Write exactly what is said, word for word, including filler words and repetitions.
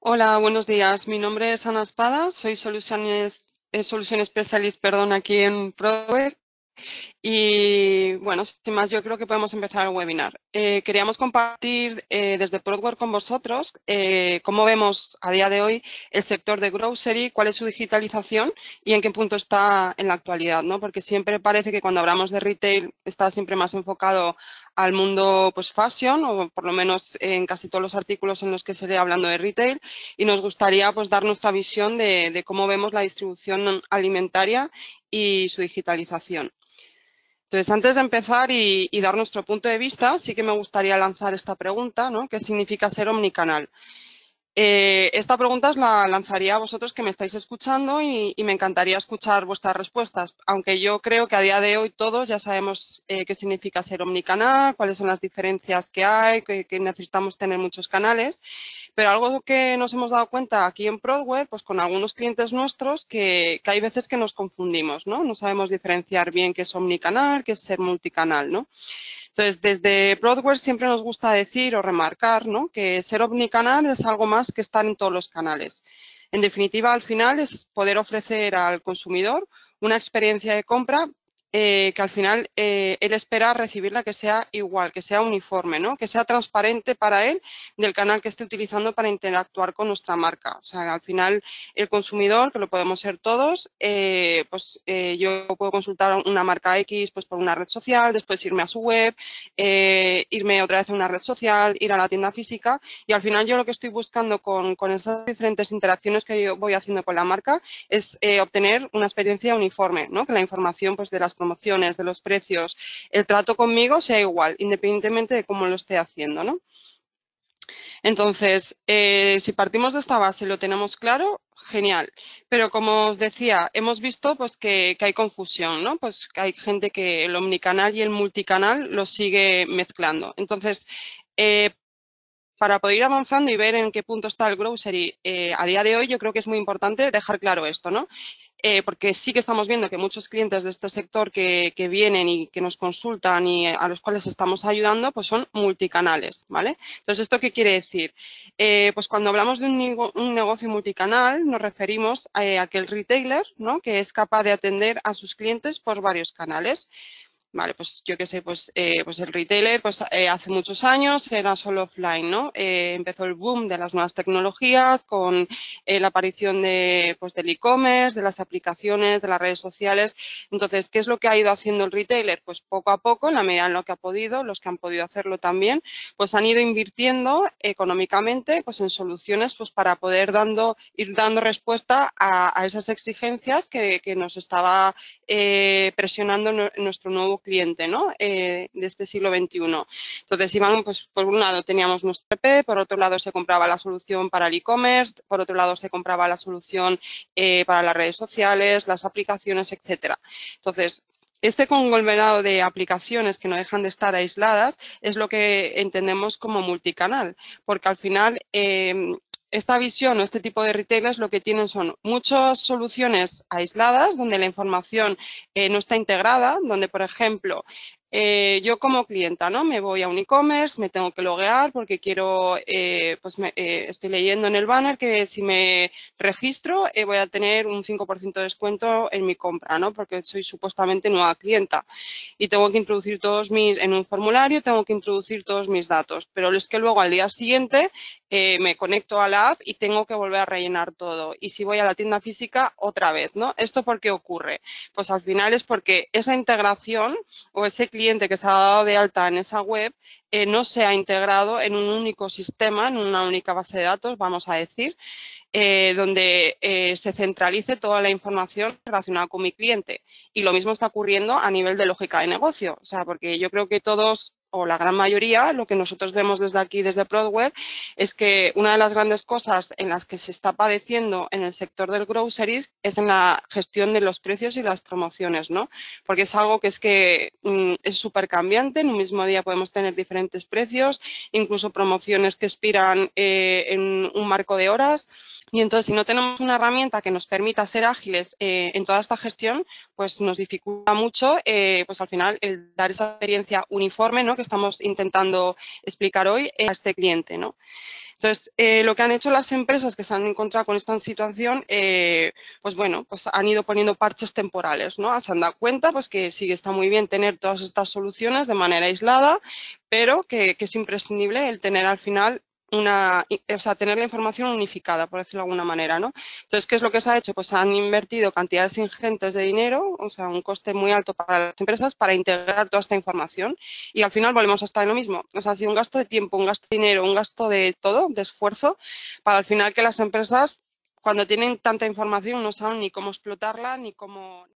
Hola, buenos días. Mi nombre es Ana Espada, soy Soluciones, eh, Solution Specialist, perdón, aquí en Prodware. Y bueno, sin más, yo creo que podemos empezar el webinar. Eh, queríamos compartir eh, desde Prodware con vosotros eh, cómo vemos a día de hoy el sector de grocery, cuál es su digitalización y en qué punto está en la actualidad, ¿no? Porque siempre parece que cuando hablamos de retail está siempre más enfocado al mundo pues fashion, o por lo menos en casi todos los artículos en los que se lee hablando de retail, y nos gustaría pues dar nuestra visión de, de cómo vemos la distribución alimentaria y su digitalización. Entonces, antes de empezar y, y dar nuestro punto de vista, sí que me gustaría lanzar esta pregunta, ¿no? ¿Qué significa ser omnicanal? Eh, esta pregunta os la lanzaría a vosotros que me estáis escuchando y, y me encantaría escuchar vuestras respuestas, aunque yo creo que a día de hoy todos ya sabemos eh, qué significa ser omnicanal, cuáles son las diferencias que hay, que, que necesitamos tener muchos canales, pero algo que nos hemos dado cuenta aquí en Prodware, pues con algunos clientes nuestros, que, que hay veces que nos confundimos, ¿no? No sabemos diferenciar bien qué es omnicanal, qué es ser multicanal, ¿no? Entonces, desde Prodware siempre nos gusta decir o remarcar, ¿no?, que ser omnicanal es algo más que estar en todos los canales. En definitiva, al final es poder ofrecer al consumidor una experiencia de compra eh, que al final eh, él espera recibirla que sea igual, que sea uniforme, ¿no?, que sea transparente para él del canal que esté utilizando para interactuar con nuestra marca. O sea, al final el consumidor, que lo podemos ser todos, eh, pues eh, yo puedo consultar una marca X pues por una red social, después irme a su web, eh, irme otra vez a una red social, ir a la tienda física, y al final yo lo que estoy buscando con, con estas diferentes interacciones que yo voy haciendo con la marca es eh, obtener una experiencia uniforme, ¿no?, que la información pues de las promociones, de los precios, el trato conmigo sea igual, independientemente de cómo lo esté haciendo, ¿no? Entonces, eh, si partimos de esta base y lo tenemos claro, genial. Pero como os decía, hemos visto pues que, que hay confusión, ¿no? Pues que hay gente que el omnicanal y el multicanal lo sigue mezclando. Entonces, eh, para poder ir avanzando y ver en qué punto está el grocery eh, a día de hoy, yo creo que es muy importante dejar claro esto, ¿no? Eh, porque sí que estamos viendo que muchos clientes de este sector que, que vienen y que nos consultan y a los cuales estamos ayudando, pues son multicanales, ¿vale? Entonces, ¿esto qué quiere decir? Eh, pues cuando hablamos de un, un negocio multicanal, nos referimos a, a aquel retailer, ¿no?, que es capaz de atender a sus clientes por varios canales. Vale, pues yo qué sé, pues, eh, pues el retailer pues eh, hace muchos años era solo offline, ¿no? Eh, empezó el boom de las nuevas tecnologías con eh, la aparición de, pues, del e-commerce, de las aplicaciones, de las redes sociales. Entonces, ¿qué es lo que ha ido haciendo el retailer? Pues poco a poco, en la medida en lo que ha podido, los que han podido hacerlo también, pues han ido invirtiendo económicamente pues en soluciones pues para poder dando, ir dando respuesta a, a esas exigencias que, que nos estaba eh, presionando no, nuestro nuevo cliente, ¿no?, eh, de este siglo veintiuno. Entonces, iban, pues, por un lado teníamos nuestro E P, por otro lado se compraba la solución para el e-commerce, por otro lado se compraba la solución eh, para las redes sociales, las aplicaciones, etcétera. Entonces, este conglomerado de aplicaciones que no dejan de estar aisladas es lo que entendemos como multicanal, porque al final eh, esta visión o este tipo de retailers lo que tienen son muchas soluciones aisladas donde la información eh, no está integrada, donde, por ejemplo, eh, yo como clienta, ¿no?, me voy a un e-commerce, me tengo que loguear porque quiero, eh, pues me, eh, estoy leyendo en el banner que si me registro eh, voy a tener un cinco por ciento de descuento en mi compra, ¿no?, porque soy supuestamente nueva clienta y tengo que introducir todos mis, en un formulario tengo que introducir todos mis datos, pero es que luego al día siguiente eh, me conecto a la app y tengo que volver a rellenar todo. Y si voy a la tienda física, otra vez, ¿no? ¿Esto por qué ocurre? Pues al final es porque esa integración o ese cliente que se ha dado de alta en esa web eh, no se ha integrado en un único sistema, en una única base de datos, vamos a decir, eh, donde eh, se centralice toda la información relacionada con mi cliente. Y lo mismo está ocurriendo a nivel de lógica de negocio. O sea, porque yo creo que todos, o la gran mayoría, lo que nosotros vemos desde aquí, desde Prodware, es que una de las grandes cosas en las que se está padeciendo en el sector del groceries es en la gestión de los precios y las promociones, ¿no? Porque es algo que es que mm, es súper cambiante. En un mismo día podemos tener diferentes precios, incluso promociones que expiran eh, en un marco de horas. Y entonces, si no tenemos una herramienta que nos permita ser ágiles eh, en toda esta gestión, pues nos dificulta mucho, eh, pues al final, el dar esa experiencia uniforme, ¿no?, que estamos intentando explicar hoy a este cliente, ¿no? Entonces, eh, lo que han hecho las empresas que se han encontrado con esta situación, eh, pues bueno, pues han ido poniendo parches temporales, ¿no? Se han dado cuenta pues que sí que está muy bien tener todas estas soluciones de manera aislada, pero que, que es imprescindible el tener al final una, o sea, tener la información unificada, por decirlo de alguna manera, ¿no? Entonces, ¿qué es lo que se ha hecho? Pues han invertido cantidades ingentes de dinero, o sea, un coste muy alto para las empresas para integrar toda esta información y al final volvemos a estar en lo mismo. O sea, ha sido un gasto de tiempo, un gasto de dinero, un gasto de todo, de esfuerzo, para al final que las empresas, cuando tienen tanta información, no saben ni cómo explotarla, ni cómo...